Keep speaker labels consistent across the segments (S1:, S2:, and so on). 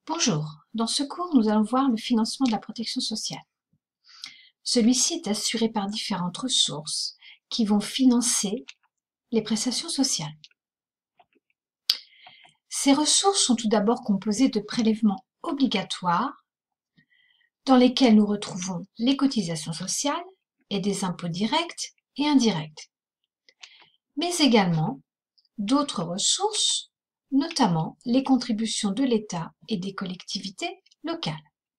S1: Bonjour, dans ce cours, nous allons voir le financement de la protection sociale. Celui-ci est assuré par différentes ressources qui vont financer les prestations sociales. Ces ressources sont tout d'abord composées de prélèvements obligatoires dans lesquels nous retrouvons les cotisations sociales et des impôts directs et indirects, mais également d'autres ressources, notamment les contributions de l'État et des collectivités locales.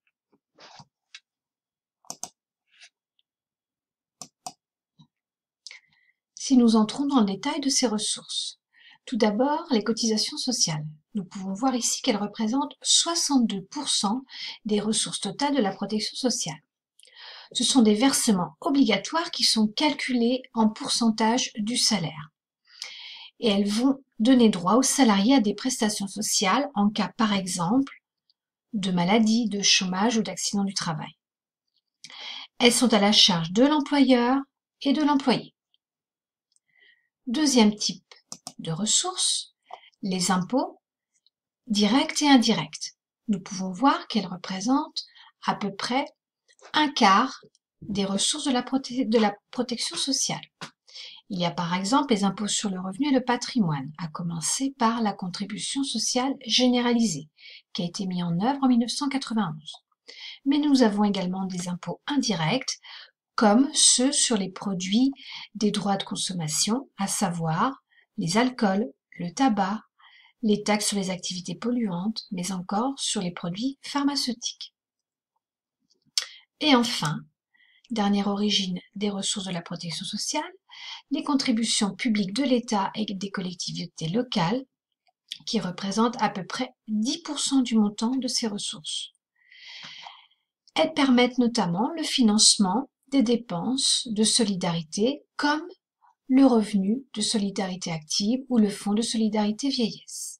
S1: Si nous entrons dans le détail de ces ressources, tout d'abord, les cotisations sociales. Nous pouvons voir ici qu'elles représentent 62% des ressources totales de la protection sociale. Ce sont des versements obligatoires qui sont calculés en pourcentage du salaire. Et elles vont donner droit aux salariés à des prestations sociales en cas, par exemple, de maladie, de chômage ou d'accident du travail. Elles sont à la charge de l'employeur et de l'employé. Deuxième type de ressources, les impôts directs et indirects. Nous pouvons voir qu'elles représentent à peu près un quart des ressources de la protection sociale. Il y a par exemple les impôts sur le revenu et le patrimoine, à commencer par la contribution sociale généralisée, qui a été mise en œuvre en 1991. Mais nous avons également des impôts indirects, comme ceux sur les produits des droits de consommation, à savoir les alcools, le tabac, les taxes sur les activités polluantes, mais encore sur les produits pharmaceutiques. Et enfin, dernière origine des ressources de la protection sociale, les contributions publiques de l'État et des collectivités locales, qui représentent à peu près 10% du montant de ces ressources. Elles permettent notamment le financement des dépenses de solidarité comme le revenu de solidarité active ou le fonds de solidarité vieillesse.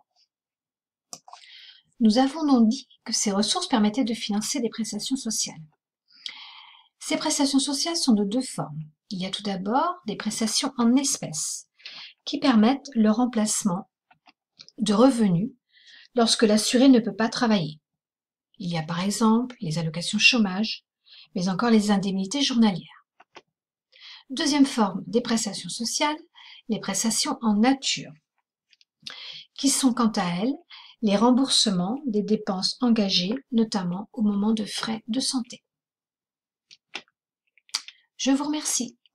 S1: Nous avons donc dit que ces ressources permettaient de financer des prestations sociales. Ces prestations sociales sont de deux formes. Il y a tout d'abord des prestations en espèces qui permettent le remplacement de revenus lorsque l'assuré ne peut pas travailler. Il y a par exemple les allocations chômage, mais encore les indemnités journalières. Deuxième forme des prestations sociales, les prestations en nature, qui sont quant à elles les remboursements des dépenses engagées, notamment au moment de frais de santé. Je vous remercie.